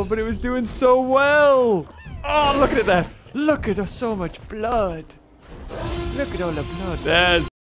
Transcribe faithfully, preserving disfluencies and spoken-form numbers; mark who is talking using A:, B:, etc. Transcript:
A: but it was doing so well. Oh, look at it there. Look at so much blood. Look at all the blood. There's